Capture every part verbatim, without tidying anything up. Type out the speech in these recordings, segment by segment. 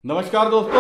नमस्कार दोस्तों,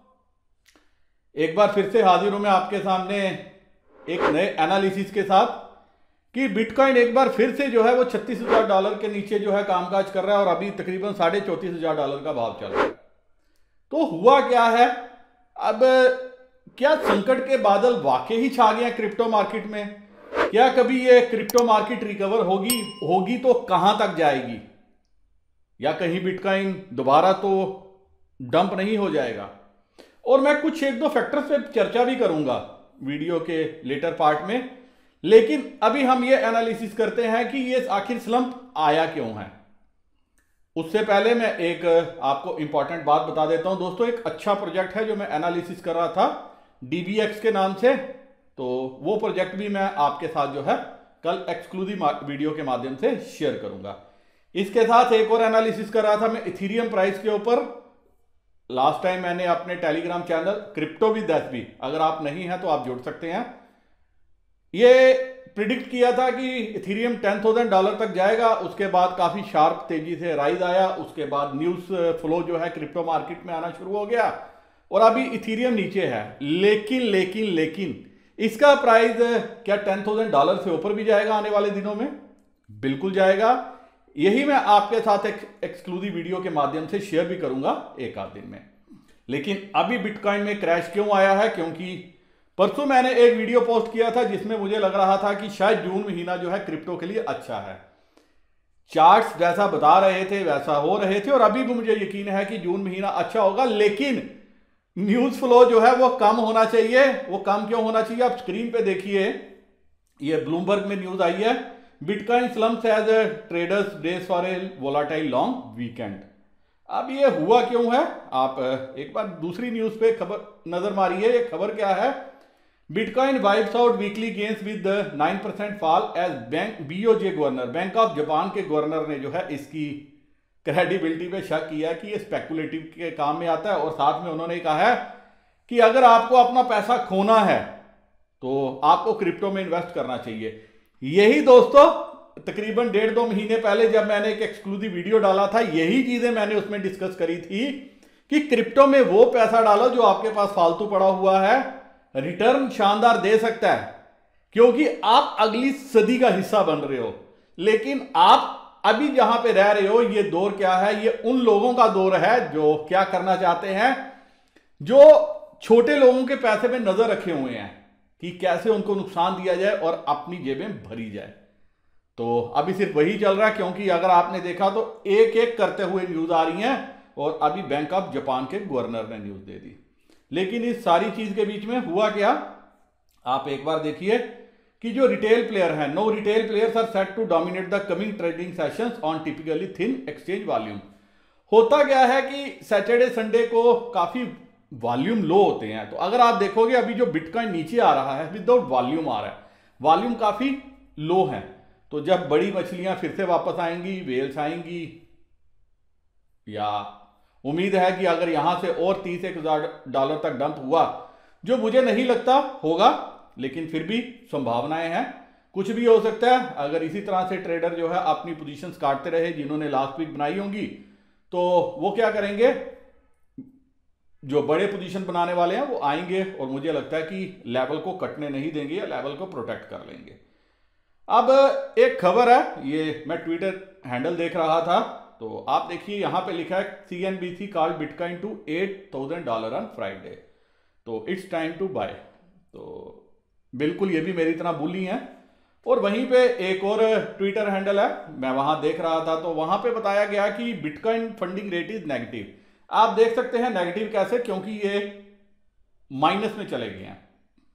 एक बार फिर से हाजिर हूं मैं आपके सामने एक नए एनालिसिस के साथ कि बिटकॉइन एक बार फिर से जो है वो छत्तीस हजार डॉलर के नीचे जो है कामकाज कर रहा है और अभी तकरीबन साढ़े चौंतीस हजार डॉलर का भाव चल रहा है। तो हुआ क्या है, अब क्या संकट के बादल वाकई ही छा गए हैं क्रिप्टो मार्केट में? क्या कभी ये क्रिप्टो मार्केट रिकवर होगी होगी तो कहां तक जाएगी, या कहीं बिटकॉइन दोबारा तो डंप नहीं हो जाएगा? और मैं कुछ एक दो फैक्टर्स पे चर्चा भी करूंगा वीडियो के लेटर पार्ट में, लेकिन अभी हम ये एनालिसिस करते हैं कि ये आखिर स्लंप आया क्यों है। उससे पहले मैं एक आपको इंपॉर्टेंट बात बता देता हूं दोस्तों। एक अच्छा प्रोजेक्ट है जो मैं एनालिसिस कर रहा था डीबीएक्स के नाम से, तो वो प्रोजेक्ट भी मैं आपके साथ जो है कल एक्सक्लूसिव वीडियो के माध्यम से शेयर करूंगा। इसके साथ एक और एनालिसिस कर रहा था मैं इथीरियम प्राइस के ऊपर। लास्ट टाइम मैंने अपने Telegram channel crypto with SB, अगर आप नहीं हैं तो आप जुड़ सकते हैं, ये प्रिडिक्ट किया था कि इथीरियम टेन थाउजेंड डॉलर तक जाएगा। उसके बाद काफी शार्प तेजी से राइज आया, उसके बाद न्यूज फ्लो जो है क्रिप्टो मार्केट में आना शुरू हो गया और अभी इथीरियम नीचे है। लेकिन लेकिन लेकिन इसका प्राइस क्या टेन थाउजेंड डॉलर से ऊपर भी जाएगा आने वाले दिनों में? बिल्कुल जाएगा। यही मैं आपके साथ एक एक्सक्लूसिव वीडियो के माध्यम से शेयर भी करूंगा एक आध दिन में। लेकिन अभी बिटकॉइन में क्रैश क्यों आया है? क्योंकि परसों मैंने एक वीडियो पोस्ट किया था जिसमें मुझे लग रहा था कि शायद जून महीना जो है क्रिप्टो के लिए अच्छा है। चार्ट्स जैसा बता रहे थे वैसा हो रहे थे और अभी भी मुझे यकीन है कि जून महीना अच्छा होगा। लेकिन न्यूज फ्लो जो है वो कम होना चाहिए। वो कम क्यों होना चाहिए? आप स्क्रीन पे देखिए, ये ब्लूमबर्ग में न्यूज आई है, bitcoin slumps as traders brace for a volatile long weekend. अब ये हुआ क्यों है? आप एक बार दूसरी न्यूज पे खबर नजर मारिए। ये खबर क्या है? Bitcoin wipes out weekly gains with nine percent fall as bank BOJ governor, bank of Japan के गवर्नर ने जो है इसकी क्रेडिबिलिटी पे शक किया कि ये स्पेकुलेटिव के काम में आता है। और साथ में उन्होंने कहा है कि अगर आपको अपना पैसा खोना है तो आपको क्रिप्टो में इन्वेस्ट करना चाहिए। यही दोस्तों तकरीबन डेढ़ दो महीने पहले जब मैंने एक एक्सक्लूसिव वीडियो डाला था, यही चीजें मैंने उसमें डिस्कस करी थी कि क्रिप्टो में वो पैसा डालो जो आपके पास फालतू पड़ा हुआ है, रिटर्न शानदार दे सकता है, क्योंकि आप अगली सदी का हिस्सा बन रहे हो। लेकिन आप अभी जहां पे रह रहे हो, ये दौर क्या है? ये उन लोगों का दौर है जो क्या करना चाहते हैं, जो छोटे लोगों के पैसे पे नजर रखे हुए हैं कि कैसे उनको नुकसान दिया जाए और अपनी जेबें भरी जाए। तो अभी सिर्फ वही चल रहा है, क्योंकि अगर आपने देखा तो एक एक करते हुए न्यूज आ रही हैं और अभी बैंक ऑफ जापान के गवर्नर ने न्यूज दे दी। लेकिन इस सारी चीज के बीच में हुआ क्या, आप एक बार देखिए कि जो रिटेल प्लेयर है, no retail players are set to dominate the coming trading sessions on typically thin exchange volume. होता क्या है कि सैटरडे संडे को काफी वॉल्यूम लो होते हैं। तो अगर आप देखोगे अभी जो बिटकॉइन नीचे आ रहा है विदाउट वॉल्यूम आ रहा है, वॉल्यूम काफी लो है। तो जब बड़ी मछलियां फिर से वापस आएंगी, वेल्स आएंगी, या उम्मीद है कि अगर यहां से और तीस एक हजार डॉलर तक डंप हुआ, जो मुझे नहीं लगता होगा, लेकिन फिर भी संभावनाएं हैं, कुछ भी हो सकता है। अगर इसी तरह से ट्रेडर जो है अपनी पोजीशंस काटते रहे जिन्होंने लास्ट वीक बनाई होंगी, तो वो क्या करेंगे, जो बड़े पोजीशन बनाने वाले हैं वो आएंगे और मुझे लगता है कि लेवल को कटने नहीं देंगे या लेवल को प्रोटेक्ट कर लेंगे। अब एक खबर है, ये मैं ट्विटर हैंडल देख रहा था, तो आप देखिए यहां पे लिखा है CNBC called bitcoin to eight thousand dollar on Friday, तो इट्स टाइम टू बाय। तो बिल्कुल ये भी मेरी तरह बुली है। और वहीं पे एक और ट्विटर हैंडल है, मैं वहां देख रहा था, तो वहां पे बताया गया कि bitcoin funding rate is negative. आप देख सकते हैं नेगेटिव कैसे, क्योंकि ये माइनस में चले गए हैं।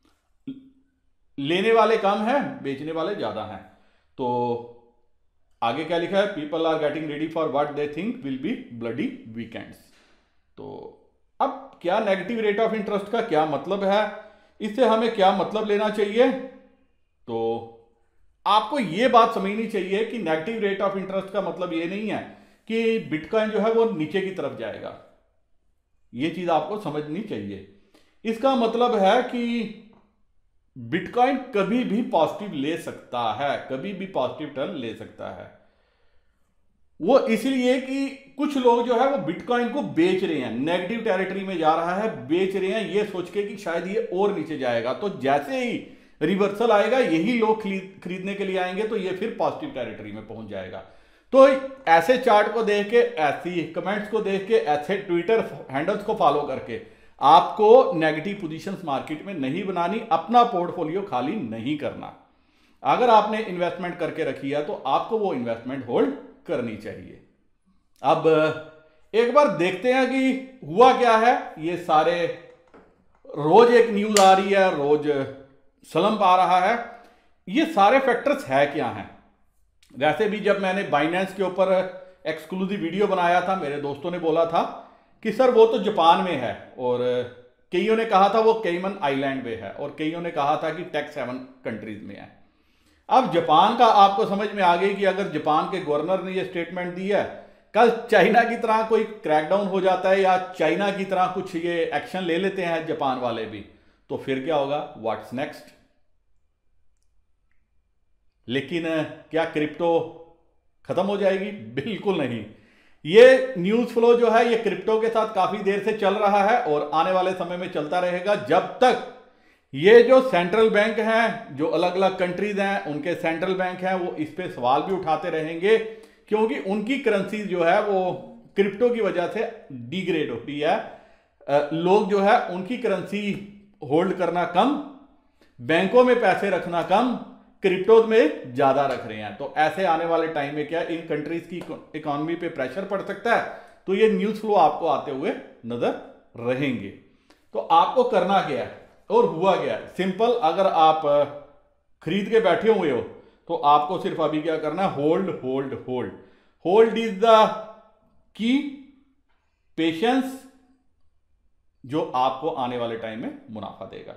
लेने वाले कम हैं, बेचने वाले ज्यादा हैं। तो आगे क्या लिखा है, people are getting ready for what they think will be bloody weekends. तो अब क्या नेगेटिव रेट ऑफ इंटरेस्ट का क्या मतलब है, इससे हमें क्या मतलब लेना चाहिए? तो आपको यह बात समझनी चाहिए कि नेगेटिव रेट ऑफ इंटरेस्ट का मतलब यह नहीं है कि बिटकॉइन जो है वो नीचे की तरफ जाएगा। यह चीज आपको समझनी चाहिए। इसका मतलब है कि बिटकॉइन कभी भी पॉजिटिव ले सकता है, कभी भी पॉजिटिव टर्न ले सकता है। वो इसलिए कि कुछ लोग जो है वो बिटकॉइन को बेच रहे हैं, नेगेटिव टेरिटरी में जा रहा है, बेच रहे हैं ये सोच के कि शायद ये और नीचे जाएगा। तो जैसे ही रिवर्सल आएगा यही लोग खरीद खरीदने के लिए आएंगे तो ये फिर पॉजिटिव टेरिटरी में पहुंच जाएगा। तो ऐसे चार्ट को देख के, ऐसी कमेंट्स को देख के, ऐसे ट्विटर हैंडल्स को फॉलो करके आपको नेगेटिव पोजीशंस मार्केट में नहीं बनानी, अपना पोर्टफोलियो खाली नहीं करना। अगर आपने इन्वेस्टमेंट करके रखी है तो आपको वो इन्वेस्टमेंट होल्ड करनी चाहिए। अब एक बार देखते हैं कि हुआ क्या है। ये सारे रोज एक न्यूज आ रही है, रोज स्लंप आ रहा है, ये सारे फैक्टर्स है क्या हैं। वैसे भी जब मैंने बाइनेंस के ऊपर एक्सक्लूसिव वीडियो बनाया था, मेरे दोस्तों ने बोला था कि सर वो तो जापान में है, और कईयों ने कहा था वो कैमन आइलैंड में है, और कईयों ने कहा था कि टेक सेवन कंट्रीज में है। अब जापान का आपको समझ में आ गई कि अगर जापान के गवर्नर ने ये स्टेटमेंट दी है, कल चाइना की तरह कोई क्रैकडाउन हो जाता है या चाइना की तरह कुछ ये एक्शन ले लेते हैं जापान वाले भी, तो फिर क्या होगा, व्हाट्स नेक्स्ट। लेकिन क्या क्रिप्टो खत्म हो जाएगी? बिल्कुल नहीं। ये न्यूज फ्लो जो है ये क्रिप्टो के साथ काफी देर से चल रहा है और आने वाले समय में चलता रहेगा, जब तक ये जो सेंट्रल बैंक हैं, जो अलग अलग कंट्रीज हैं उनके सेंट्रल बैंक हैं, वो इस पे सवाल भी उठाते रहेंगे, क्योंकि उनकी करेंसी जो है वो क्रिप्टो की वजह से डिग्रेड होती है। लोग जो है उनकी करेंसी होल्ड करना कम, बैंकों में पैसे रखना कम, क्रिप्टो में ज्यादा रख रहे हैं। तो ऐसे आने वाले टाइम में क्या इन कंट्रीज की इकोनॉमी पे प्रेशर पड़ सकता है, तो ये न्यूज फ्लो आपको आते हुए नजर रहेंगे। तो आपको करना क्या है और हुआ क्या है, सिंपल। अगर आप खरीद के बैठे हुए हो तो आपको सिर्फ अभी क्या करना है, hold hold hold. Hold is the key, patience जो आपको आने वाले टाइम में मुनाफा देगा।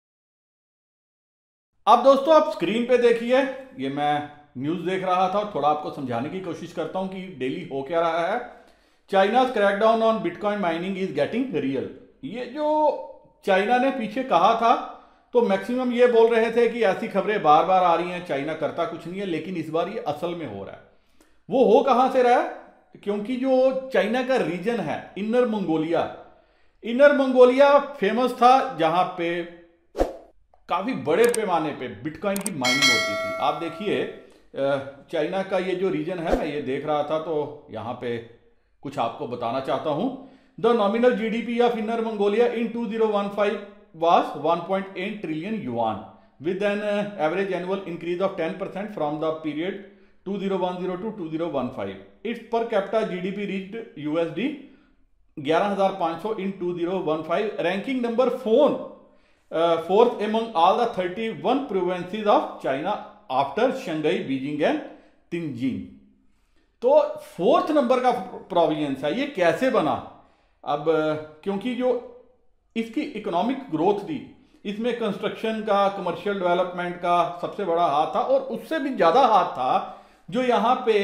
अब दोस्तों आप स्क्रीन पे देखिए, ये मैं न्यूज देख रहा था और थोड़ा आपको समझाने की कोशिश करता हूं कि डेली हो क्या रहा है। China's crackdown on bitcoin mining is getting real. ये जो चाइना ने पीछे कहा था, तो मैक्सिमम ये बोल रहे थे कि ऐसी खबरें बार बार आ रही हैं, चाइना करता कुछ नहीं है, लेकिन इस बार ये असल में हो रहा है। वो हो कहां से रहा है, क्योंकि जो चाइना का रीजन है Inner Mongolia, Inner Mongolia famous था जहां पे काफी बड़े पैमाने पे बिटकॉइन की माइनिंग होती थी। आप देखिए चाइना का ये जो रीजन है, मैं ये देख रहा था तो यहां पे कुछ आपको बताना चाहता हूं। The nominal GDP of Inner Mongolia in two thousand fifteen was one point eight trillion yuan with an uh, average annual increase of ten percent from the period two thousand ten to two thousand fifteen. Its per capita G D P reached U S D eleven thousand five hundred in two thousand fifteen, ranking number four, uh, fourth among all the thirty-one provinces of China after Shanghai, Beijing and Tianjin. तो fourth number का province है। ये कैसे बना? अब क्योंकि जो इसकी इकोनॉमिक ग्रोथ थी, इसमें कंस्ट्रक्शन का, कमर्शियल डेवलपमेंट का सबसे बड़ा हाथ था, और उससे भी ज्यादा हाथ था जो यहाँ पे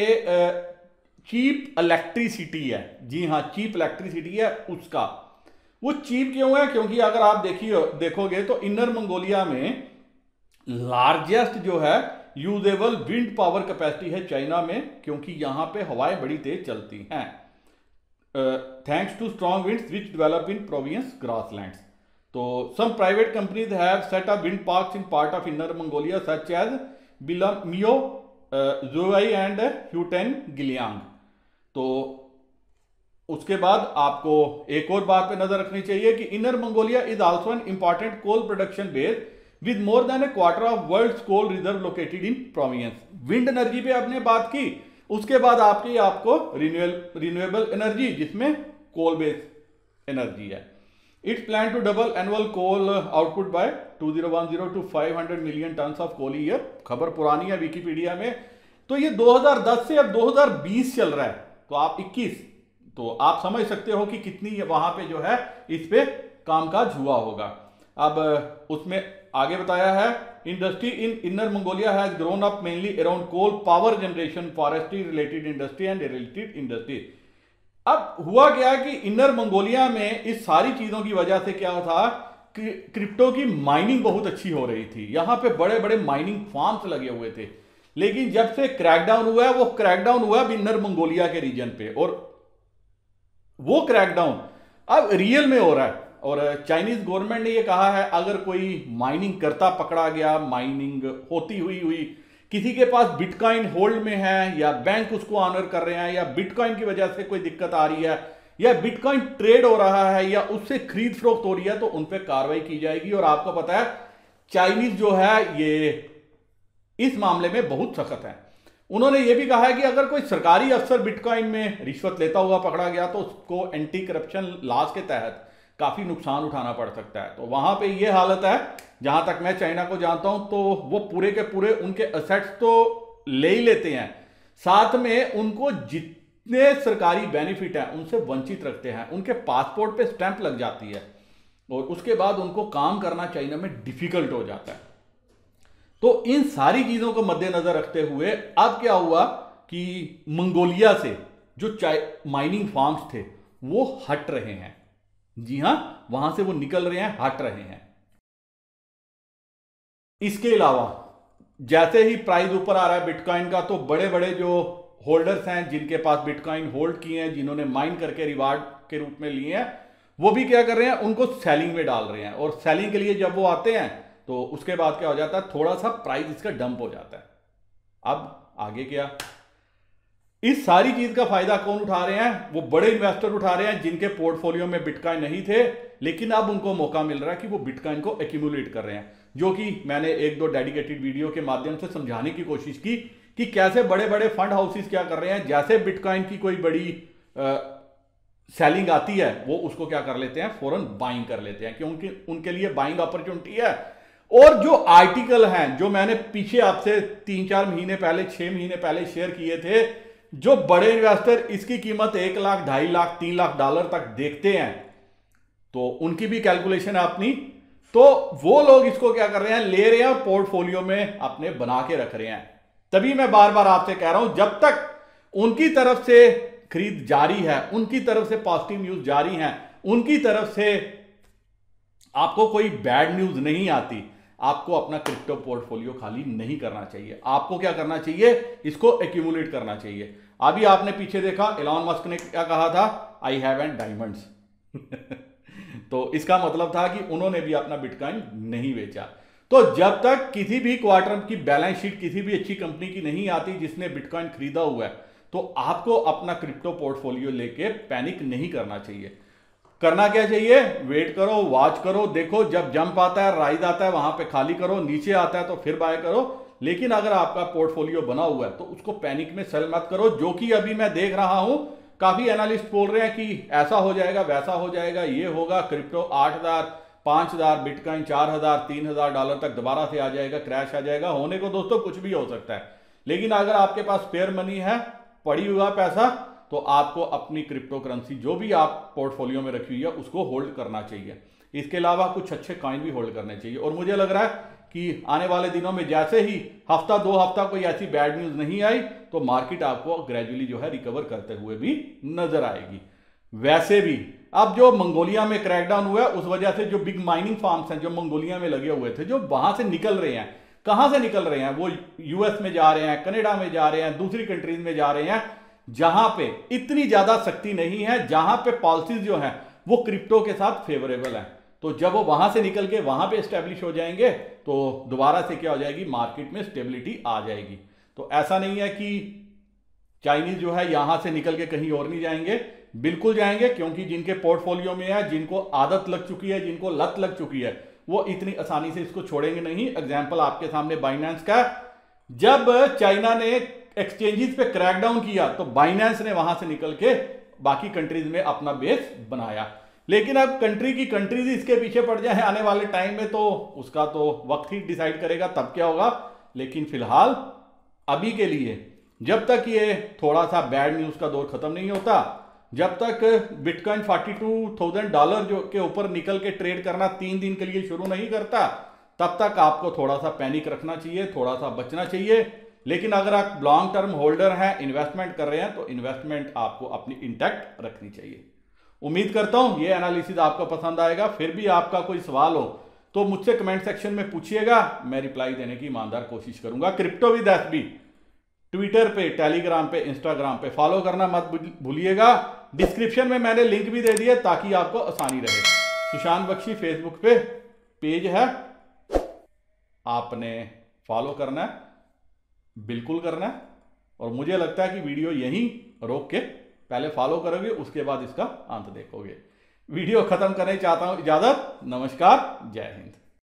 चीप इलेक्ट्रिसिटी है। जी हाँ, चीप इलेक्ट्रिसिटी है उसका। वो चीप क्यों है? क्योंकि अगर आप देखिए देखोगे तो इनर मंगोलिया में लार्जेस्ट जो है यूजेबल विंड पावर कैपेसिटी है चाइना में, क्योंकि यहां पे हवाएं बड़ी तेज चलती हैं, thanks to strong winds which develop in province grasslands. तो some private companies have set up wind parks in part of Inner Mongolia such as Bilamiyo, Jowai and Huiten Giliang. तो उसके बाद आपको एक और बात पे नजर रखनी चाहिए कि Inner Mongolia is also an important coal production base with more than a quarter of world's coal reserve located in province. Wind energy पे आपने बात की, उसके बाद आपकी आपको रिन्यूएबल रिन्यूएबल एनर्जी जिसमें कोल बेस एनर्जी है। Its plan to double annual coal output by two thousand ten to five hundred million tons of coal year. खबर पुरानी है विकिपीडिया में, तो ये दो हज़ार दस से अब दो हज़ार बीस चल रहा है, तो आप इक्कीस, तो आप समझ सकते हो कि कितनी वहां पे जो है इस पे कामकाज हुआ होगा। अब उसमें आगे बताया है, industry in Inner Mongolia has grown up mainly around coal power generation, forestry related industry and related industry. अब हुआ क्या कि इनर मंगोलिया में इस सारी चीजों की वजह से क्या था, क्रिप्टो की माइनिंग बहुत अच्छी हो रही थी। यहां पे बड़े बड़े माइनिंग फार्म्स लगे हुए थे, लेकिन जब से क्रैकडाउन हुआ है, वो क्रैकडाउन हुआ है इनर मंगोलिया के रीजन पे, और वो क्रैकडाउन अब रियल में हो रहा है। और चाइनीज गवर्नमेंट ने ये कहा है अगर कोई माइनिंग करता पकड़ा गया, माइनिंग होती हुई हुई किसी के पास बिटकॉइन होल्ड में है, या बैंक उसको ऑनर कर रहे हैं, या बिटकॉइन की वजह से कोई दिक्कत आ रही है, या बिटकॉइन ट्रेड हो रहा है, या उससे खरीद फरोख्त हो रही है, तो उन पर कार्रवाई की जाएगी। और आपको पता है चाइनीज जो है ये इस मामले में बहुत सख्त है। उन्होंने ये भी कहा है कि अगर कोई सरकारी अफसर बिटकॉइन में रिश्वत लेता हुआ पकड़ा गया तो उसको एंटी करप्शन लॉज के तहत काफी नुकसान उठाना पड़ सकता है। तो वहां पे ये हालत है, जहां तक मैं चाइना को जानता हूं, तो वो पूरे के पूरे उनके एसेट्स तो ले ही लेते हैं, साथ में उनको जितने सरकारी बेनिफिट हैं उनसे वंचित रखते हैं। उनके पासपोर्ट पे स्टैंप लग जाती है और उसके बाद उनको काम करना चाइना में डिफिकल्ट हो जाता है। तो इन सारी चीजों को मद्देनजर रखते हुए अब क्या हुआ कि मंगोलिया से जो माइनिंग फार्म्स थे वो हट रहे हैं। जी हां, वहां से वो निकल रहे हैं, हट रहे हैं। इसके अलावा जैसे ही प्राइस ऊपर आ रहा है बिटकॉइन का, तो बड़े बड़े जो होल्डर्स हैं जिनके पास बिटकॉइन होल्ड किए हैं, जिन्होंने माइन करके रिवार्ड के रूप में लिए हैं, वो भी क्या कर रहे हैं, उनको सेलिंग में डाल रहे हैं। और सेलिंग के लिए जब वो आते हैं तो उसके बाद क्या हो जाता है, थोड़ा सा प्राइस इसका डंप हो जाता है। अब आगे क्या, इस सारी चीज का फायदा कौन उठा रहे हैं, वो बड़े इन्वेस्टर उठा रहे हैं जिनके पोर्टफोलियो में बिटकॉइन नहीं थे, लेकिन अब उनको मौका मिल रहा है कि वो बिटकॉइन को एक्यूमुलेट कर रहे हैं, जो कि मैंने एक दो डेडिकेटेड वीडियो के माध्यम से समझाने की कोशिश की कि कैसे बड़े बड़े फंड हाउसेस क्या कर रहे हैं। जैसे बिटकॉइन की कोई बड़ी आ, सेलिंग आती है, वो उसको क्या कर लेते हैं, फौरन बाइंग कर लेते हैं, क्योंकि उनके लिए बाइंग अपॉर्चुनिटी है। और जो आर्टिकल हैं जो मैंने पीछे आपसे तीन चार महीने पहले, छह महीने पहले शेयर किए थे, जो बड़े इन्वेस्टर इसकी कीमत एक लाख ढाई लाख तीन लाख डॉलर तक देखते हैं, तो उनकी भी कैलकुलेशन है अपनी, तो वो लोग इसको क्या कर रहे हैं, ले रहे हैं, पोर्टफोलियो में अपने बना के रख रहे हैं। तभी मैं बार बार आपसे कह रहा हूं, जब तक उनकी तरफ से खरीद जारी है, उनकी तरफ से पॉजिटिव न्यूज जारी है, उनकी तरफ से आपको कोई बैड न्यूज नहीं आती, आपको अपना क्रिप्टो पोर्टफोलियो खाली नहीं करना चाहिए। आपको क्या करना चाहिए, इसको एक्यूमुलेट करना चाहिए। अभी आपने पीछे देखा एलॉन मस्क ने क्या कहा था, आई हैव एन डायमंड्स तो इसका मतलब था कि उन्होंने भी अपना बिटकॉइन नहीं बेचा। तो जब तक किसी भी क्वार्टर की बैलेंस शीट किसी भी अच्छी कंपनी की नहीं आती जिसने बिटकॉइन खरीदा हुआ है, तो आपको अपना क्रिप्टो पोर्टफोलियो लेके पैनिक नहीं करना चाहिए। करना क्या चाहिए, वेट करो, वॉच करो, देखो जब जंप आता है, राइज आता है, वहां पे खाली करो, नीचे आता है तो फिर बाय करो। लेकिन अगर आपका पोर्टफोलियो बना हुआ है तो उसको पैनिक में सेल मत करो, जो कि अभी मैं देख रहा हूं काफी एनालिस्ट बोल रहे हैं कि ऐसा हो जाएगा, वैसा हो जाएगा, ये होगा, क्रिप्टो आठ हजार पांच हजार बिटकॉइन चार हजार तीन हजार डॉलर तक दोबारा से आ जाएगा, क्रैश आ जाएगा। होने को दोस्तों कुछ भी हो सकता है, लेकिन अगर आपके पास स्पेयर मनी है, पड़ी हुआ पैसा, तो आपको अपनी क्रिप्टो करेंसी जो भी आप पोर्टफोलियो में रखी हुई है उसको होल्ड करना चाहिए। इसके अलावा कुछ अच्छे कॉइन भी होल्ड करने चाहिए। और मुझे लग रहा है कि आने वाले दिनों में जैसे ही हफ्ता दो हफ्ता कोई ऐसी बैड न्यूज नहीं आई, तो मार्केट आपको ग्रेजुअली जो है रिकवर करते हुए भी नजर आएगी। वैसे भी अब जो मंगोलिया में क्रैकडाउन हुआ है, उस वजह से जो बिग माइनिंग फार्म्स हैं जो मंगोलिया में लगे हुए थे, जो वहां से निकल रहे हैं, कहां से निकल रहे हैं, वो यूएस में जा रहे हैं, कनाडा में जा रहे हैं, दूसरी कंट्रीज में जा रहे हैं, जहां पे इतनी ज्यादा सख्ती नहीं है, जहां पे पॉलिसीज जो है वो क्रिप्टो के साथ फेवरेबल है। तो जब वो वहां से निकल के वहां पे एस्टेब्लिश हो जाएंगे, तो दोबारा से क्या हो जाएगी, मार्केट में स्टेबिलिटी आ जाएगी। तो ऐसा नहीं है कि चाइनीज जो है यहां से निकल के कहीं और नहीं जाएंगे, बिल्कुल जाएंगे, क्योंकि जिनके पोर्टफोलियो में है, जिनको आदत लग चुकी है, जिनको लत लग चुकी है, वो इतनी आसानी से इसको छोड़ेंगे नहीं। एग्जाम्पल आपके सामने बाइनेंस का, जब चाइना ने एक्सचेंजेस पे क्रैकडाउन किया तो बाइनेंस ने वहां से निकल के बाकी कंट्रीज में अपना बेस बनाया। लेकिन अब कंट्री की कंट्रीज इसके पीछे पड़ जाए आने वाले टाइम में, तो उसका तो वक्त ही डिसाइड करेगा तब क्या होगा। लेकिन फिलहाल अभी के लिए, जब तक ये थोड़ा सा बैड न्यूज का दौर खत्म नहीं होता, जब तक बिटकॉइन बयालीस हज़ार डॉलर जो के ऊपर निकल के ट्रेड करना तीन दिन के लिए शुरू नहीं करता, तब तक आपको थोड़ा सा पैनिक रखना चाहिए, थोड़ा सा बचना चाहिए। लेकिन अगर आप लॉन्ग टर्म होल्डर हैं, इन्वेस्टमेंट कर रहे हैं, तो इन्वेस्टमेंट आपको अपनी इंटैक्ट रखनी चाहिए। उम्मीद करता हूं ये एनालिसिस आपको पसंद आएगा। फिर भी आपका कोई सवाल हो तो मुझसे कमेंट सेक्शन में पूछिएगा, मैं रिप्लाई देने की ईमानदार कोशिश करूंगा। क्रिप्टो विद एसबी ट्विटर पे, टेलीग्राम पे, इंस्टाग्राम पे फॉलो करना मत भूलिएगा। डिस्क्रिप्शन में मैंने लिंक भी दे दिए ताकि आपको आसानी रहे। सुशांत बख्शी फेसबुक पे पेज है, आपने फॉलो करना है, बिल्कुल करना है। और मुझे लगता है कि वीडियो यहीं रोक के पहले फॉलो करोगे, उसके बाद इसका अंत देखोगे। वीडियो खत्म करने चाहता हूं, इजाजत, नमस्कार, जय हिंद।